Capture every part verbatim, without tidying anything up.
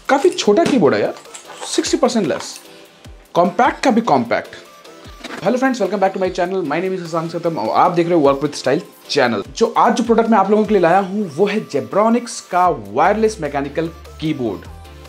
काफ़ी छोटा कीबोर्ड है यार, सिक्सटी परसेंट लेस, कॉम्पैक्ट का भी compact. Hello friends, welcome back to my channel. My name is Shashank Satam और आप देख रहे हो वर्क विद स्टाइल चैनल। जो आज जो प्रोडक्ट मैं आप लोगों के लिए लाया हूं वो है जेब्रॉनिक्स का wireless mechanical keyboard,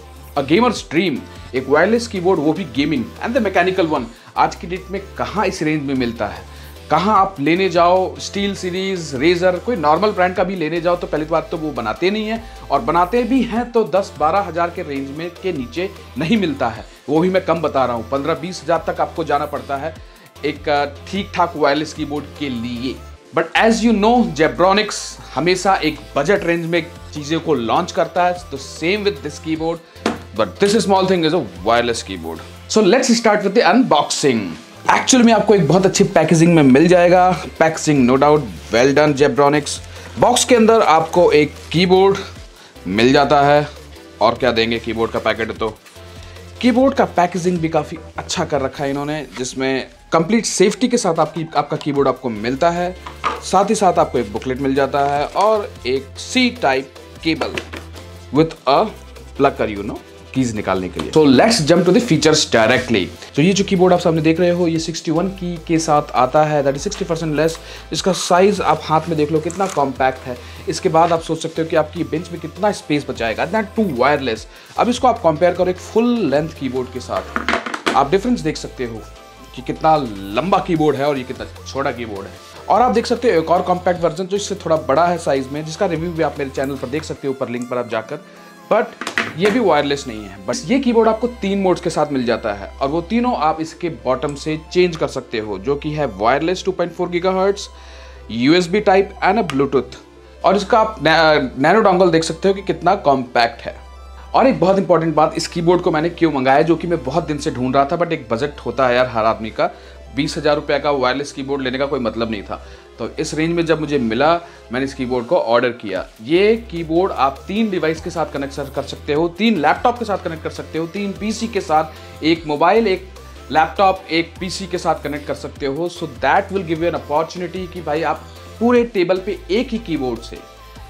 a gamers dream. एक वायरलेस कीबोर्ड, वो भी gaming and the mechanical one. आज की डेट में कहाँ इस रेंज में मिलता है, कहाँ आप लेने जाओ स्टील सीरीज, रेजर, कोई नॉर्मल ब्रांड का भी लेने जाओ तो पहली बात तो वो बनाते नहीं है, और बनाते भी हैं तो दस बारह हज़ार के रेंज में के नीचे नहीं मिलता है। वो भी मैं कम बता रहा हूँ, पंद्रह बीस हज़ार तक आपको जाना पड़ता है एक ठीक ठाक वायरलेस कीबोर्ड के लिए। But as you know, Zebronics हमेशा एक बजट रेंज में चीज़ों को लॉन्च करता है, तो same with this keyboard, but this small thing is a wireless keyboard. So let's start with the unboxing. Actually में आपको एक बहुत अच्छी पैकेजिंग में मिल जाएगा, packaging no doubt well done Zebronics. Box के अंदर आपको एक कीबोर्ड मिल जाता है, और क्या देंगे, कीबोर्ड का पैकेट है तो कीबोर्ड का पैकेजिंग भी काफ़ी अच्छा कर रखा है इन्होंने, जिसमें कंप्लीट सेफ्टी के साथ आपकी आपका कीबोर्ड आपको मिलता है। साथ ही साथ आपको एक बुकलेट मिल जाता है और एक C type cable with a plug, you know, keys निकालने के लिए। So let's jump to the features directly. तो ये जो कीबोर्ड आप सामने देख रहे हो, ये इकसठ की के साथ आता है, that is sixty percent less. इसका साइज आप हाथ में देख लो कितना कॉम्पैक्ट है। इसके बाद आप सोच सकते हो कि आपकी बेंच में कितना स्पेस बचाएगा, दैट टू वायरलेस। अब इसको आप कंपेयर करो एक फुल लेंथ कीबोर्ड के साथ, आप डिफरेंस देख सकते हो कि कितना लंबा कीबोर्ड है और ये कितना छोटा कीबोर्ड है। और आप देख सकते हो एक और कॉम्पैक्ट वर्जन जो इससे थोड़ा बड़ा है साइज में, जिसका रिव्यू भी आप मेरे चैनल पर देख सकते हो, ऊपर लिंक पर आप जाकर। बट ये भी वायरलेस नहीं है। बस ये कीबोर्ड आपको तीन मोड्स के साथ मिल जाता है, और वो तीनों आप इसके बॉटम से चेंज कर सकते हो, जो कि है wireless two point four gigahertz, USB type and a Bluetooth. और इसका आप नैनो डोंगल देख सकते हो कि कितना कॉम्पैक्ट है। और एक बहुत इंपॉर्टेंट बात, इस कीबोर्ड को मैंने क्यों मंगाया, जो कि मैं बहुत दिन से ढूंढ रहा था, बट एक बजट होता है यार हर आदमी का, बीस हज़ार रुपये का वायरलेस कीबोर्ड लेने का कोई मतलब नहीं था। तो इस रेंज में जब मुझे मिला, मैंने इस कीबोर्ड को ऑर्डर किया। ये कीबोर्ड आप तीन डिवाइस के साथ कनेक्ट कर सकते हो, तीन लैपटॉप के साथ कनेक्ट कर सकते हो, तीन पीसी के साथ, एक मोबाइल, एक लैपटॉप, एक पीसी के साथ कनेक्ट कर सकते हो। So that will give you an opportunity कि भाई आप पूरे टेबल पे एक ही कीबोर्ड से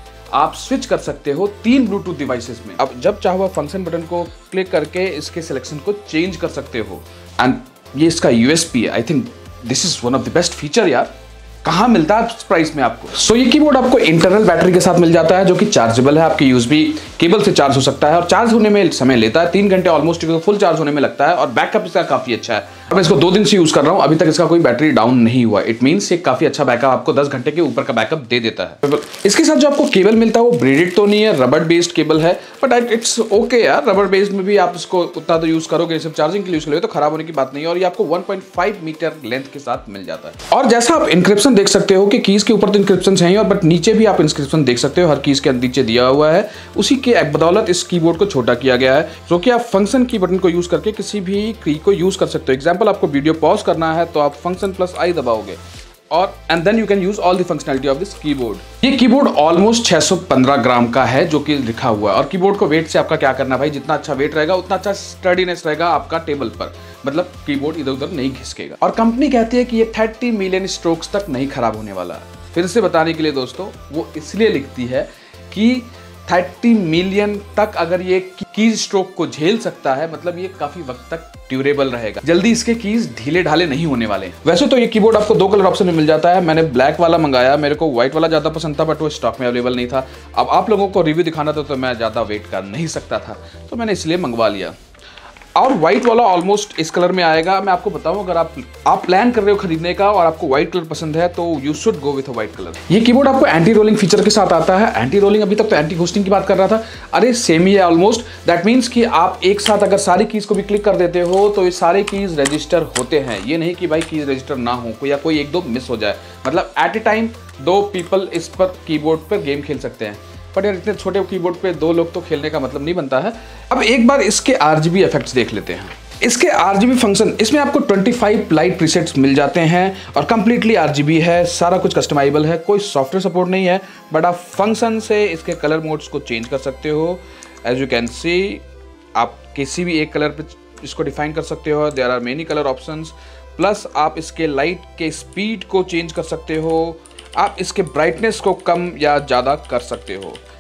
आप स्विच कर सकते हो तीन ब्लूटूथ डिवाइसेस में। अब जब चाहो फंक्शन बटन को क्लिक करके इसके सिलेक्शन को चेंज कर सकते हो। एंड ये इसका यूएसपी है, I think this is one of the best feature यार। कहाँ मिलता है इस प्राइस में आपको। सो so, ये कीबोर्ड आपको इंटरनल बैटरी के साथ मिल जाता है, जो कि चार्जेबल है, आपके यूएसबी केबल से चार्ज हो सकता है, और चार्ज होने में समय लेता है तीन घंटे ऑलमोस्ट, फुल चार्ज होने में लगता है, और बैकअप इसका काफी अच्छा है। मैं इसको दो दिन से यूज कर रहा हूँ, अभी तक इसका कोई बैटरी डाउन नहीं हुआ। इट मीन्स ये काफी अच्छा बैकअप आपको दस घंटे के ऊपर का बैकअप दे देता है। इसके साथ जो आपको केबल मिलता है वो ब्रेडेड तो नहीं है, रबर बेस्ड केबल है, बट इट्स ओके यार। रबर बेस्ड में भी आप इसको उतना तो यूज करोगे, सिर्फ चार्जिंग के लिए यूज करोगे तो खराब होने की बात नहीं है। और ये आपको one point five metre length के साथ मिल जाता है। और जैसा आप इंक्रिप्शन देख सकते हो कि कीज के ऊपर तो इंक्रिप्शन है ही, और बट नीचे भी आप इंक्रिप्शन देख सकते हो, हर कीज के नीचे दिया हुआ है। उसी के बदौलत इस कीबोर्ड को छोटा किया गया है, जो कि आप फंक्शन की बटन को यूज करके किसी भी की को यूज कर सकते हो। एग्जांपल, आपको वीडियो पॉज करना है तो आप फंक्शन प्लस आई दबाओगे, और and then you can use all the functionality of this keyboard. ये कीबोर्ड ऑलमोस्ट छह सौ पंद्रह ग्राम का है, जो कि लिखा हुआ है। और कीबोर्ड को वेट से आपका क्या करना भाई, जितना अच्छा वेट रहेगा उतना अच्छा स्टडीनेस रहेगा आपका टेबल पर, मतलब कीबोर्ड इधर उधर नहीं घिसकेगा। और कंपनी कहती है कि ये तीस मिलियन स्ट्रोक्स तक नहीं खराब होने वाला। फिर से बताने के लिए दोस्तों, वो इसलिए लिखती है कि तीस मिलियन तक अगर ये कीज स्ट्रोक को झेल सकता है, मतलब ये काफी वक्त तक ड्यूरेबल रहेगा, जल्दी इसके कीज ढीले ढाले नहीं होने वाले। वैसे तो ये कीबोर्ड आपको दो कलर ऑप्शन में मिल जाता है। मैंने ब्लैक वाला मंगाया, मेरे को व्हाइट वाला ज्यादा पसंद था, बट वो स्टॉक में अवेलेबल नहीं था। अब आप लोगों को रिव्यू दिखाना था तो मैं ज्यादा वेट कर नहीं सकता था, तो मैंने इसलिए मंगवा लिया। और व्हाइट वाला ऑलमोस्ट इस कलर में आएगा। मैं आपको बताऊं, अगर आप आप प्लान कर रहे हो खरीदने का और आपको व्हाइट कलर पसंद है तो you should go with a white colour. ये कीबोर्ड आपको एंटी रोलिंग फीचर के साथ आता है। एंटी रोलिंग, अभी तक तो एंटी घोस्टिंग की बात कर रहा था, अरे सेम ही है ऑलमोस्ट। दैट मीन्स कि आप एक साथ अगर सारी कीज को भी क्लिक कर देते हो तो ये सारे कीज रजिस्टर होते हैं। ये नहीं कि भाई कीज रजिस्टर ना हो या कोई एक दो मिस हो जाए, मतलब एट ए टाइम दो पीपल इस पर कीबोर्ड पर गेम खेल सकते हैं। बट यार इतने छोटे कीबोर्ड पे दो लोग तो खेलने का मतलब नहीं बनता है। अब एक बार इसके आरजीबी इफेक्ट्स देख लेते हैं। इसके आरजीबी फंक्शन, इसमें आपको पच्चीस लाइट प्रीसेट्स मिल जाते हैं और कंप्लीटली आरजीबी है, सारा कुछ कस्टमाइजेबल है, कोई सॉफ्टवेयर सपोर्ट नहीं है, बट आप फंक्शन से इसके कलर मोड्स को चेंज कर सकते हो। एज यू कैन सी, आप किसी भी एक कलर पे इसको डिफाइन कर सकते हो। There are many colour options, plus आप इसके लाइट के स्पीड को चेंज कर सकते हो, आप इसके ब्राइटनेस को कम या ज़्यादा कर सकते हो।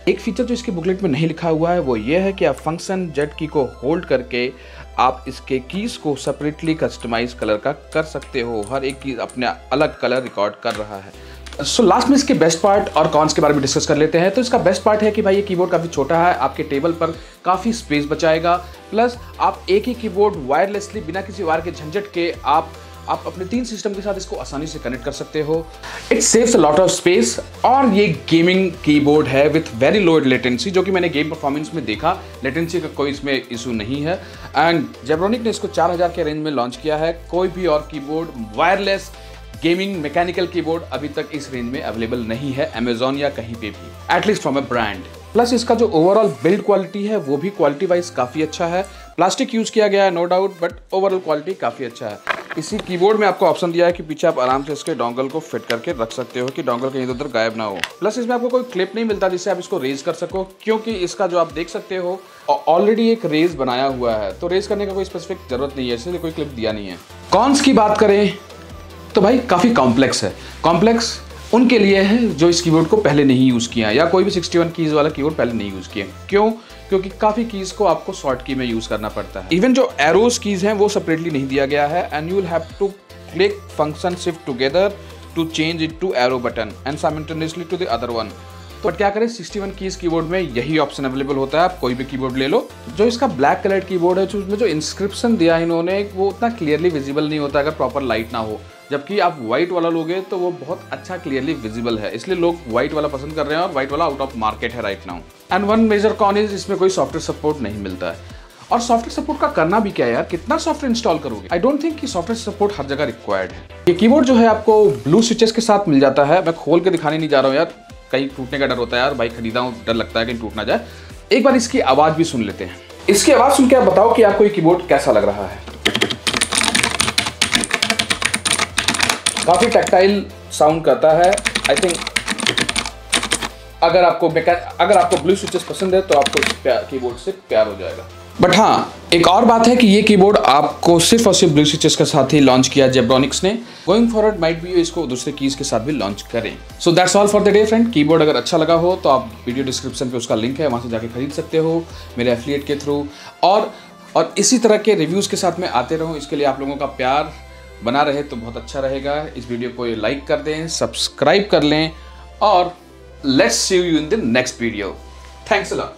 एक फीचर जो इसके बुकलेट में नहीं लिखा हुआ है वो ये है कि आप फंक्शन जेड की को होल्ड करके आप इसके कीज को सेपरेटली कस्टमाइज कलर का कर सकते हो। हर एक कीज अपने अलग कलर रिकॉर्ड कर रहा है। सो so, लास्ट में इसके बेस्ट पार्ट और कॉन्स के बारे में डिस्कस कर लेते हैं। तो इसका बेस्ट पार्ट है कि भाई ये कीबोर्ड काफ़ी छोटा है, आपके टेबल पर काफ़ी स्पेस बचाएगा। प्लस आप एक ही कीबोर्ड वायरलेसली बिना किसी वायर के झंझट के आप आप अपने तीन सिस्टम के साथ इसको आसानी से कनेक्ट कर सकते हो। It saves a lot of space और ये गेमिंग कीबोर्ड है विथ वेरी लो लेटेंसी, जो कि मैंने गेम परफॉर्मेंस में देखा, लेटेंसी का कोई इसमें इशू नहीं है। एंड जेब्रोनिक ने इसको चार हज़ार के रेंज में लॉन्च किया है। कोई भी और keyboard wireless gaming mechanical keyboard अभी तक इस रेंज में अवेलेबल नहीं है अमेजॉन या कहीं पे भी, at least from a brand. Plus इसका जो ओवरऑल बिल्ड क्वालिटी है वो भी क्वालिटी वाइज काफ़ी अच्छा है। प्लास्टिक यूज़ किया गया है no doubt, but overall quality काफ़ी अच्छा है। इसी कीबोर्ड में आपको ऑप्शन दिया है कि पीछे आप आराम से इसके डोंगल को फिट करके रख सकते हो कि डोंगल कहीं इधर गायब ना हो। प्लस इसमें आपको कोई क्लिप नहीं मिलता जिससे आप इसको रेज कर सको, क्योंकि इसका जो आप देख सकते हो ऑलरेडी एक रेज बनाया हुआ है, तो रेज करने का कोई स्पेसिफिक जरूरत नहीं है, इसलिए कोई क्लिप दिया नहीं है। कॉन्स की बात करें तो भाई काफ़ी कॉम्प्लेक्स है। कॉम्प्लेक्स उनके लिए है जो इस कीबोर्ड को पहले नहीं यूज़ किया या कोई भी सिक्सटी वन कीज़ वाला कीबोर्ड पहले नहीं यूज़ किया। क्यों? क्योंकि काफ़ी कीज़ को आपको शॉर्ट की में यूज़ करना पड़ता है। इवन जो एरोज कीज़ हैं वो सेपरेटली नहीं दिया गया है and you will have to click function shift together to change it to arrow button and simultaneously to the other one. तो क्या करें, सिक्सटी वन कीज़ कीबोर्ड में यही ऑप्शन अवेलेबल होता है। आप कोई भी कीबोर्ड ले लो। जो इसका ब्लैक कलर कीबोर्ड है, जो उसमें जो इंस्क्रिप्शन दिया है इन्होंने, वो उतना क्लियरली विजिबल नहीं होता अगर प्रॉपर लाइट ना हो। जबकि आप व्हाइट वाला लोगे तो वो बहुत अच्छा क्लियरली विजिबल है, इसलिए लोग व्हाइट वाला पसंद कर रहे हैं और व्हाइट वाला आउट ऑफ मार्केट है right now. And one major con is इसमें कोई सॉफ्टवेयर सपोर्ट नहीं मिलता है। और सॉफ्टवेयर सपोर्ट का करना भी क्या है यार, कितना सॉफ्टवेयर इंस्टॉल करोगे? आई डोंट थिंक कि सॉफ्टवेयर सपोर्ट हर जगह रिक्वायर्ड है। ये कीबोर्ड जो है आपको ब्लू स्विचेस के साथ मिल जाता है। मैं खोल के दिखाने नहीं जा रहा हूँ यार, कहीं टूटने का डर होता है यार, भाई खरीदा हूँ डर लगता है कहीं टूट ना जाए। एक बार इसकी आवाज़ भी सुन लेते हैं। इसकी आवाज़ सुन के आप बताओ कि आपको ये कीबोर्ड कैसा लग रहा है। काफ़ी टैक्टाइल साउंड करता है। आई थिंक अगर आपको अगर आपको ब्लू स्विचेस पसंद है तो आपको इस कीबोर्ड से प्यार हो जाएगा। बट हाँ, एक और बात है कि ये कीबोर्ड आपको सिर्फ और सिर्फ ब्लू स्विचेस के साथ ही लॉन्च किया जेब्रोनिक्स ने। गोइंग फॉरवर्ड माइट भी इसको दूसरे कीज के साथ भी लॉन्च करें। So that's all for the day friend. Keyboard अगर अच्छा लगा हो तो आप वीडियो डिस्क्रिप्शन पे उसका लिंक है, वहाँ से जाके खरीद सकते हो मेरे एफिलिएट के थ्रू। और और इसी तरह के रिव्यूज़ के साथ मैं आते रहूँ, इसके लिए आप लोगों का प्यार बना रहे तो बहुत अच्छा रहेगा। इस वीडियो को लाइक कर दें, सब्सक्राइब कर लें और let's see you in the next video. Thanks a lot.